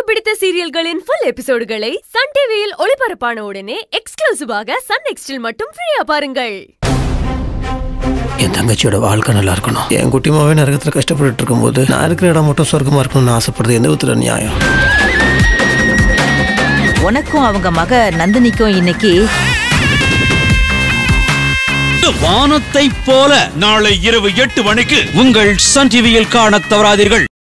பிடித்த சீரியல்களின் full எபிசோடுகளை Sun டிவியில் ஒளிபரப்பான உடனே எக்ஸ்க்ளூசிவாக சன் நெக்ஸ்டில் மட்டும் ஃப்ரீயா பாருங்கள். என் தங்கச்சியோட வாழ்க்கை நல்லா இருக்கணும். என் குட்டிமாவே நரகத்துல கஷ்டப்பட்டு இருக்கும்போது நான் இருக்கிற இடம் மட்டும் சொர்க்கமா இருக்கணும்னு ஆசைப்படுறது எந்த விதத்துல நியாயம்? உனக்கும் அவங்க மக நந்தினிக்கும் இன்னைக்கு வானத்தை போல நாளை இரவு 8 மணிக்கு உங்கள் சன் டிவியில் காணத் தவறாதீர்கள்.